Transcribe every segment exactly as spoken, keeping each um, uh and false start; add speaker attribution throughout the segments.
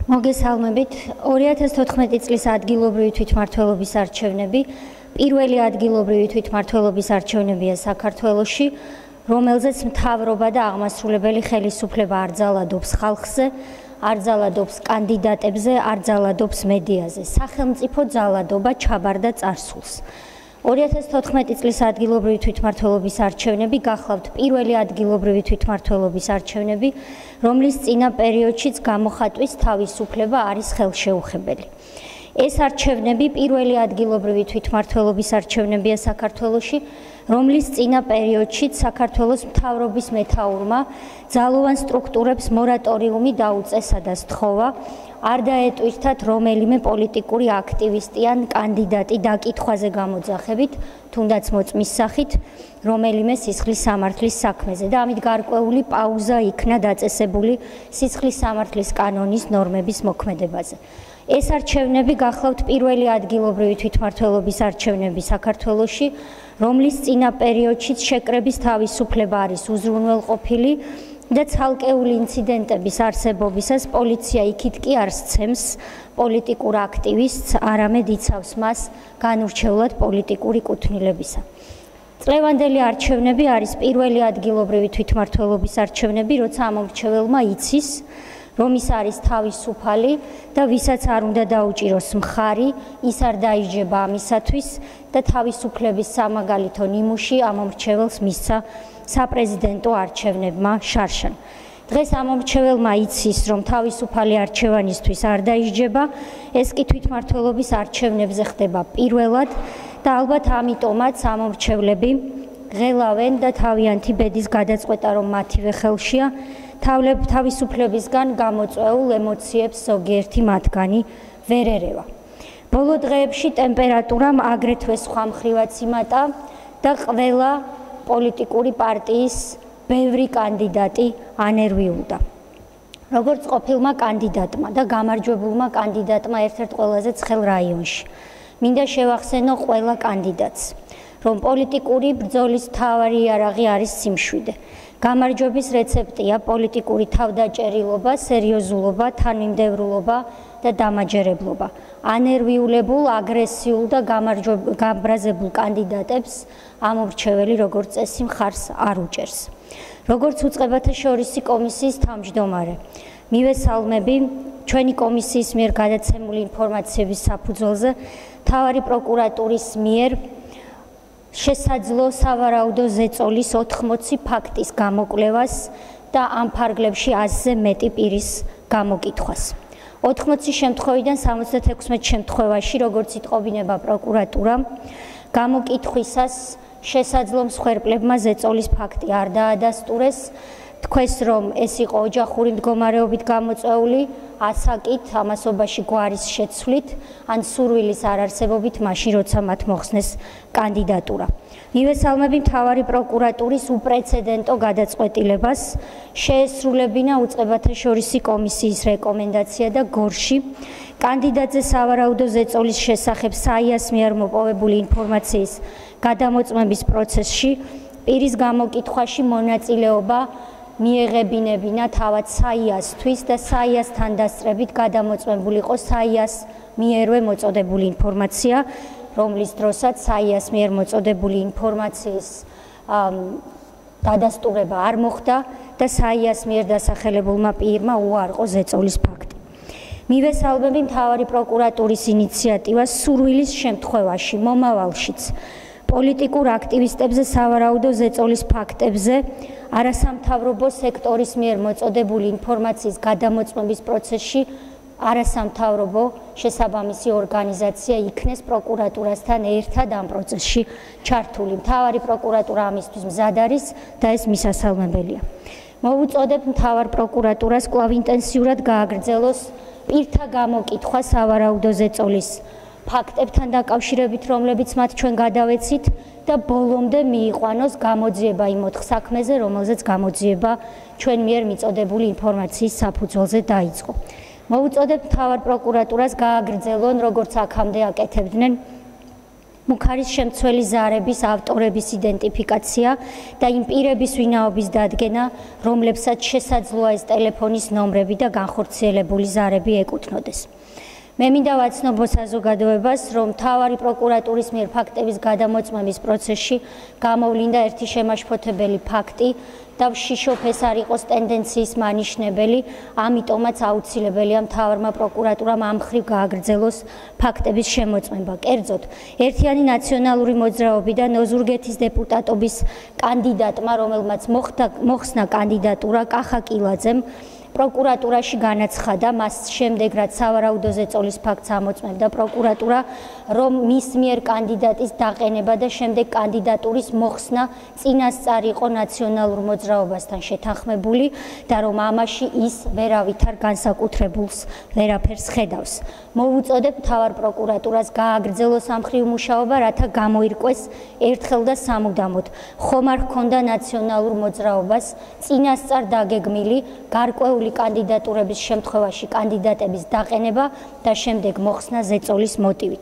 Speaker 1: მოგესალმებით. ორი ათას თოთხმეტი წლის ადგილობრივი თვითმმართველობის არჩევნები პირველი ადგილობრივი თვითმმართველობის არჩევნებია საქართველოში, რომელზეც მთავრობა და აღმასრულებელი ხელისუფლება არ ძალადობს ხალხზე, არ ძალადობს კანდიდატებზე, არ ძალადობს მედიაზე. სახელმწიფო ძალადობა ჩაბარდა წარსულს. ორი ათას თოთხმეტი წლის ადგილობრივი თვითმმართველობის არჩევნები გახლავთ პირველი ადგილობრივი თვითმმართველობის არჩევნები, რომლის წინა პერიოდშიც გამოხატვის თავისუფლება არის ხელშეუხებელი. ეს არჩევნები პირველი ადგილობრივი თვითმმართველობის არჩევნებია საქართველოში, რომლის წინა პერიოდშიც საქართველოს მთავრობის მეთაურმა ძალოვან სტრუქტურებს მორატორიუმი დაუწესა და სთხოვა, არ დაეტვირთათ რომელიმე პოლიტიკური აქტივისტი ან კანდიდატი დაკითხვაზე გამოძახებით, თუნდაც მოწმის სახით, რომელიმე სისხლის სამართლის საქმეზე და ამით გარკვეული პაუზა იქნა დაწესებული სისხლის სამართლის კანონის ნორმების მოქმედებაზე. ეს არჩევნები გახლავთ პირველი ადგილობრივი თვითმმართველობის არჩევნები საქართველოში, რომლის წინა პერიოდშიც შეკრების თავისუფლება არის უზრუნველყოფილი და ცალკეული ინციდენტების არსებობისას პოლიცია იქით კი არ სცემს პოლიტიკურ აქტივისტს, არამედ იცავს მას განურჩევლად პოლიტიკური კუთვნილებისა. წლევანდელი არჩევნები არის პირველი ადგილობრივი თვითმმართველობის არჩევნები, როცა ამომრჩეველმა იცის, რომ ის არის თავისუფალი და ვისაც არ უნდა დაუჭიროს მხარი, ის არ დაიჯება ამისათვის და თავისუფლების სამაგალითო ნიმუში ამომრჩეველს მისცა საპრეზიდენტო არჩევნებმა შარშან. დღეს ამომრჩეველმა იცის, რომ თავისუფალი არჩევანისთვის არ დაიჯება, ეს კი თვითმმართველობის არჩევნებზე ხდება პირველად და ალბათ ამიტომაც ამომრჩევლები ღელავენ და თავიანთი ბედის გადაწყვეტა, რომ მათივე ხელშია, თავისუფლებისგან გამოწვეულ ემოციებს ზოგიერთი მათგანი ვერ ერევა. ბოლო დღეებში ტემპერატურამ აგრეთვე სხვა მხრივაც იმატა და ყველა პოლიტიკური პარტიის ბევრი კანდიდატი ანერვიულდა. როგორც ყოფილმა კანდიდატმა და გამარჯვებულმა კანდიდატმა ერთ-ერთ ყველაზე ცხელ რაიონში. მინდა შევახსენო ყველა კანდიდატს, რომ პოლიტიკური ბრძოლის მთავარი იარაღი არის სიმშვიდე. გამარჯვების რეცეპტია პოლიტიკური თავდაჭერილობა, სერიოზულობა, თანმიმდევრულობა და დამაჯერებლობა. ანერვიულებულ, აგრესიულ და გამბრაზებულ კანდიდატებს ამომრჩეველი როგორც წესი მხარს არ უჭერს. როგორც უწყებათა შორისი კომისიის თავმჯდომარე, მივესალმები ჩვენი კომისიის მიერ გადაცემული ინფორმაციების საფუძველზე მთავარი პროკურატურის მიერ შესაძლო სავარაუდო ზეწოლის ოთხმოცი ფაქტის გამოკვლევას და ამ ფარგლებში ათზე მეტი პირის გამოკითხვას. ოთხმოცი შემთხვევიდან სამოცდათექვსმეტ შემთხვევაში, როგორც იტყობინება პროკურატურა, გამოკითხვისას შესაძლო მსხვერპლებმა ზეწოლის ფაქტი არ დაადასტურეს, თქვეს, რომ ეს იყო ოჯახური მდგომარეობით გამოწვეული, ასაკით, ამასობაში გვარის შეცვლით, ან სურვილის არარსებობით მაშინ, როცა მათ მოხსნეს კანდიდატურა. მივესალმები მთავარი პროკურატურის უპრეცედენტო გადაწყვეტილებას, შეესრულებინა უწყებათა შორისი კომისიის რეკომენდაცია და გორში კანდიდატზე სავარაუდო ზეწოლის შესახებ საიას მიერ მოპოვებული ინფორმაციის გადამოწმების პროცესში პირის გამოკითხვაში მონაწილეობა მიეღებინებინა თავად საიასთვის და საიასთან დასწრებით გადამოწმებული იყო საიას მიერვე მოწოდებული ინფორმაცია, რომლის დროსაც საიას მიერ მოწოდებული ინფორმაციის დადასტურება არ მოხდა და საიას მიერ დასახელებულმა პირმა უარყო ზეწოლის ფაქტი. მივესალმები მთავარი პროკურატურის ინიციატივას სურვილის შემთხვევაში, მომავალშიც პოლიტიკურ აქტივისტებზე სავარაუდო ზეწოლის ფაქტებზე არასამთავრობო სექტორის მიერ მოწოდებული ინფორმაციის გადამოწმების პროცესში არასამთავრობო შესაბამისი ორგანიზაცია იქნეს პროკურატურასთან ერთად ამ პროცესში ჩართული. მთავარი პროკურატურა ამისთვის მზად არის და ეს მისასალმებელია. მოვუწოდებ მთავარ პროკურატურას კვლავ ინტენსიურად გააგრძელოს პირთა გამოკითხვა სავარაუდო ზეწოლის ფაქტებთან დაკავშირებით, რომლებიც მათ ჩვენ გადავეცით და ბოლომდე მიიყვანოს გამოძიება იმ ოთხ საქმეზე, რომელზეც გამოძიება ჩვენ მიერ მიწოდებული ინფორმაციის საფუძველზე დაიწყო. მოვუწოდებ მთავარ პროკურატურას გააგრძელონ, როგორც აქამდე აკეთებდნენ, მუქარის შემცველი ზარების ავტორების იდენტიფიკაცია და იმ პირების ვინაობის დადგენა, რომლებსაც შესაძლოა ეს ტელეფონის ნომრები და განხორციელებული ზარები ეკუთვნოდეს. მე მინდა ვაცნობო საზოგადოებას, რომ მთავარი პროკურატურის მიერ ფაქტების გადამოწმების პროცესში გამოვლინდა ერთი შემაშფოთებელი ფაქტი და ვშიშობ ეს არ იყოს ტენდენციის მანიშნებელი, ამიტომაც აუცილებელია მთავარმა პროკურატურამ ამ მხრივ გააგრძელოს ფაქტების შემოწმება. კერძოდ, ერთიანი ნაციონალური მოძრაობიდან ოზურგეთის დეპუტატობის კანდიდატმა, რომელმაც მოხსნა კანდიდატურა კახა კილაძემ, პროკურატურაში განაცხადა, მას შემდეგ რაც სავარაუდო ზეწოლის ფაქტს ამოწმებდა პროკურატურა, რომ მის მიერ კანდიდატის დაყენება და შემდეგ კანდიდატურის მოხსნა წინასწარ იყო ნაციონალურ მოძრაობასთან შეთანხმებული და რომ ამაში ის ვერავითარ განსაკუთრებულს ვერაფერს ხედავს. მოვუწოდებ მთავარ პროკურატურას გააგრძელოს ამ მხრივ მუშაობა, რათა გამოირკვეს ერთხელ და სამუდამოდ ხომ არ ჰქონდა ნაციონალურ მოძრაობას წინასწარ დაგეგმილი გარკვეული კანდიდატურების შემთხვევაში კანდიდატების დაყენება და შემდეგ მოხსნა ზეწოლის მოტივით.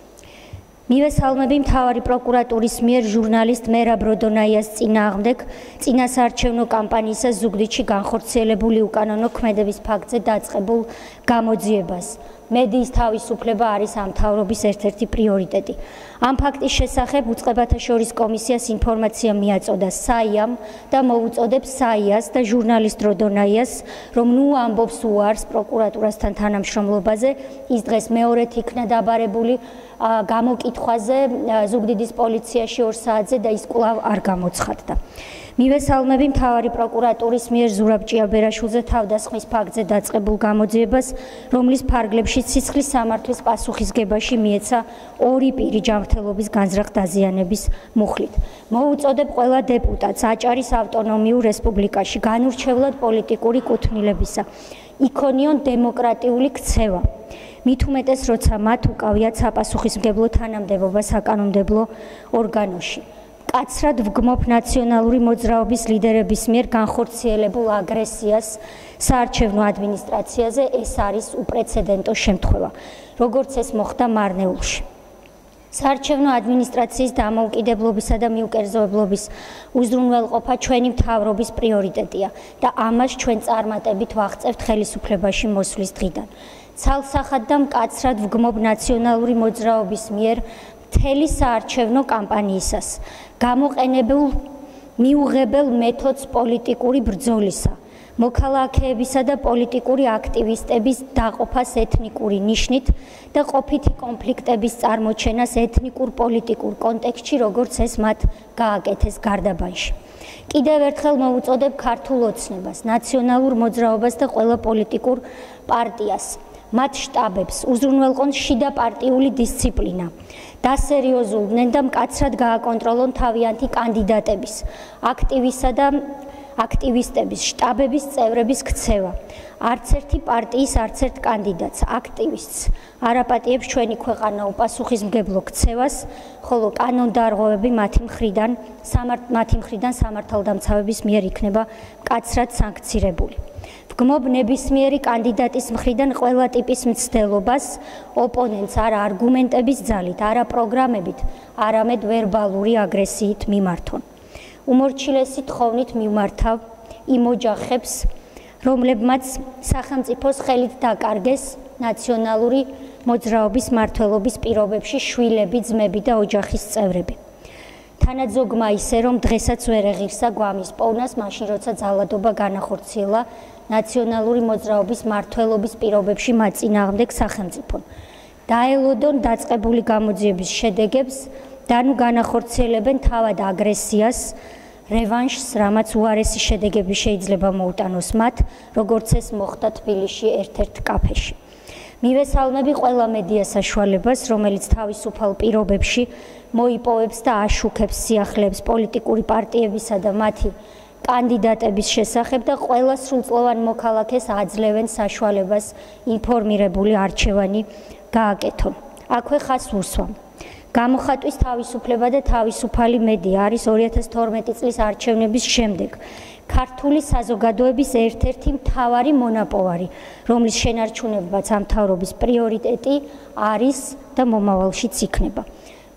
Speaker 1: მივესალმები მთავარი პროკურატურის მიერ ჟურნალისტ მერაბ როდონაიას წინააღმდეგ წინასაარჩევნო კამპანიისა ზუგდიდში განხორციელებული უკანონო ქმედების ფაქტზე დაწყებულ გამოძიებას. მედიის თავისუფლება არის ამ მთავრობის ერთ-ერთი პრიორიტეტი. ამ ფაქტის შესახებ უწყებათა შორის კომისიას ინფორმაცია მიაწოდა საიამ და მოვუწოდებ საიას და ჟურნალისტ როდონაიას, რომ ნუ ამბობს უარს პროკურატურასთან თანამშრომლობაზე, ის დღეს მეორედ იქნა დაბარებული გამოკითხვაზე ზუგდიდის პოლიციაში ორ საათზე და ის კვლავ არ გამოცხადდა. მივესალმები მთავარი პროკურატურის მიერ ზურაბ ჭიაბერაშვილზე თავდასხმის ფაქტზე დაწყებულ გამოძიებას, რომლის ფარგლებში სისხლის სამართლის პასუხისგებაში მიეცა ორი პირი ჯანმრთელობის განზრახ დაზიანების მუხლით. მოვუწოდებ ყველა დეპუტატს აჭარის ავტონომიურ რესპუბლიკაში განურჩევლად პოლიტიკური კუთვნილებისა იქონიონ დემოკრატიული ქცევა. მით უმეტეს, როცა მათ უკავიათ საპასუხისმგებლო თანამდებობა საკანონმდებლო ორგანოში. კაცრად ვგმობ ნაციონალური მოძრაობის ლიდერების მიერ განხორციელებულ აგრესიას საარჩევნო ადმინისტრაციაზე, ეს არის უპრეცედენტო შემთხვევა, როგორც ეს მოხდა მარნეულში. საარჩევნო ადმინისტრაციის დამოუკიდებლობისა და მიუკერძოებლობის უზრუნველყოფა ჩვენი მთავრობის პრიორიტეტია და ამას ჩვენ წარმატებით ვაღწევთ ხელისუფლებაში მოსვლის დღიდან. ცალსახად და მკაცრად ვგმობ ნაციონალური მოძრაობის მიერ მთელი საარჩევნო კამპანიისას გამოყენებულ მიუღებელ მეთოდს პოლიტიკური ბრძოლისა, მოქალაქეებისა და პოლიტიკური აქტივისტების დაყოფას ეთნიკური ნიშნით და ყოფითი კონფლიქტების წარმოჩენას ეთნიკურ პოლიტიკურ კონტექსტში, როგორც ეს მათ გააკეთეს გარდაბანში. კიდევ ერთხელ მოვუწოდებ ქართულ ოცნებას, ნაციონალურ მოძრაობას და ყველა პოლიტიკურ პარტიას, მათ შტაბებს უზრუნველყონ შიდა პარტიული დისციპლინა. დასერიოზულდნენ და მკაცრად გააკონტროლონ თავიანთი კანდიდატების, აქტივისა და აქტივისტების, შტაბების წევრების ქცევა. არც ერთი პარტიის, არც ერთ კანდიდატს, აქტივისტს არ აპატიებს ჩვენი ქვეყანა უპასუხისმგებლო ქცევას, ხოლო კანონდარღვევები მათი მხრიდან, მათი მხრიდან სამართალდამცავების მიერ იქნება მკაცრად სანქცირებული. ვგმობ ნებისმიერი კანდიდატის მხრიდან ყველა ტიპის მცდელობას, ოპონენტს არა არგუმენტების ძალით, არა პროგრამებით, არამედ ვერბალური აგრესიით მიმართონ. უმორჩილესი თხოვნით მივმართავ იმ ოჯახებს, რომლებმაც სახელმწიფოს ხელით დაკარგეს ნაციონალური მოძრაობის მმართველობის პირობებში შვილები, ძმები და ოჯახის წევრები. თანაძოგმა ისე, რომ დღესაც ვერ ეღირსა გვამის პოვნას, მაშინ როცა ძალადობა განახორციელა ნაციონალური მოძრაობის მმართველობის პირობებში მათ წინააღმდეგ სახელმწიფომ. დაელოდონ დაწყებული გამოძიების შედეგებს და ნუ განახორციელებენ თავად აგრესიას, რევანშს, რამაც უარესი შედეგები შეიძლება მოუტანოს მათ, როგორც ეს მოხდა თბილისში ერთ-ერთ კაფეში. მივესალმები ყველა მედია საშუალებას, რომელიც თავისუფალ პირობებში მოიპოვებს და აშუქებს სიახლეებს პოლიტიკური პარტიებისა და მათი კანდიდატების შესახებ და ყველა სრულწლოვან მოქალაქეს აძლევენ საშუალებას ინფორმირებული არჩევანი გააკეთონ. აქვე ხას უსვამ. გამოხატვის თავისუფლება და თავისუფალი მედია არის ორი ათას თორმეტი წლის არჩევნების შემდეგ ქართული საზოგადოების ერთ-ერთი მთავარი მონაპოვარი, რომლის შენარჩუნებაც ამ მთავრობის პრიორიტეტი არის და მომავალშიც იქნება.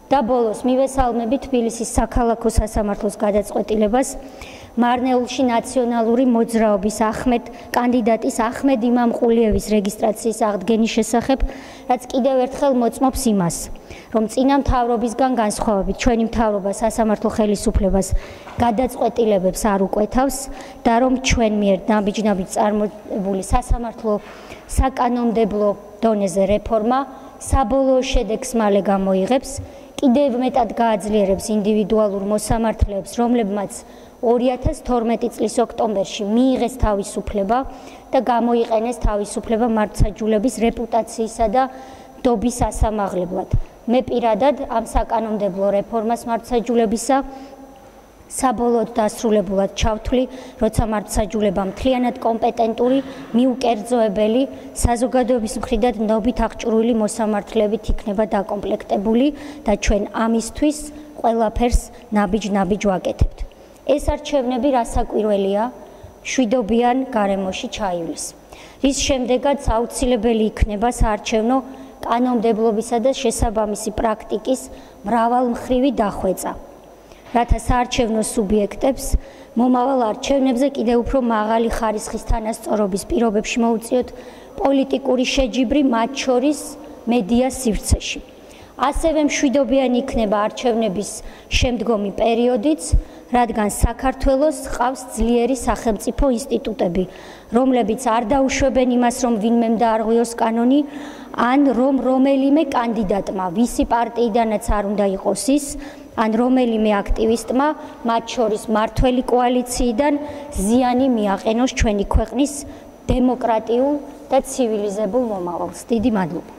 Speaker 1: და ბოლოს მივესალმები თბილისის საქალაქო სასამართლოს გადაწყვეტილებას მარნეულში ნაციონალური მოძრაობის ახმედ კანდიდატის ახმედ იმამყულიევის რეგისტრაციის აღდგენის შესახებ, რაც კიდევ ერთხელ მოწმობს იმას, რომ წინა მთავრობისგან განსხვავებით ჩვენი მთავრობა სასამართლო ხელისუფლებას გადაწყვეტილებებს არ უკვეთავს და რომ ჩვენ მიერ ნაბიჯ-ნაბიჯ წარმოებული სასამართლო საკანონმდებლო დონეზე რეფორმა საბოლოო შედეგს მალე გამოიღებს, კიდევ მეტად გააძლიერებს ინდივიდუალურ მოსამართლეებს, რომლებმაც ორი ათას თორმეტი წლის ოქტომბერში მიიღეს თავისუფლება და გამოიყენეს თავისუფლება მართლმსაჯულების რეპუტაციისა და დობის ასამაღლებლად. მე პირადად ამ საკანონმდებლო რეფორმას მართლმსაჯულებისა საბოლოოდ დასრულებულად ჩავთვლი, როცა მართლმსაჯულება მთლიანად კომპეტენტური, მიუკერძოებელი, საზოგადოების მხრიდან ნობით აღჭურვილი მოსამართლეებით იქნება დაკომპლექტებული და ჩვენ ამისთვის ყველაფერს ნაბიჯ-ნაბიჯ ვაკეთებთ. ეს არჩევნები რასაკვირველია, შვიდობიან გარემოში ჩაივლის, რის შემდეგაც აუცილებელი იქნება საარჩევნო კანონმდებლობისა და შესაბამისი პრაქტიკის მრავალმხრივი დახვეწა, რათა საარჩევნო სუბიექტებს მომავალ არჩევნებზე კიდევ უფრო მაღალი ხარისხის თანასწორობის პირობებში მოუწიოთ პოლიტიკური შეჯიბრი, მათ შორის მედია სივრცეში. ასევე მშვიდობიანი იქნება არჩევნების შემდგომი პერიოდიც, რადგან საქართველოს ჰყავს ძლიერი სახელმწიფო ინსტიტუტები, რომლებიც არ დაუშვებენ იმას, რომ ვინმემ დაარღვიოს კანონი, ან რომ რომელიმე კანდიდატმა, ვისი პარტიიდანაც არ უნდა იყოს ის, ან რომელიმე აქტივისტმა, მათ შორის მართველი კოალიციიდან ზიანი მიაყენოს ჩვენი ქვეყნის დემოკრატიულ და ცივილიზებულ მომავალს. დიდი მადლობა.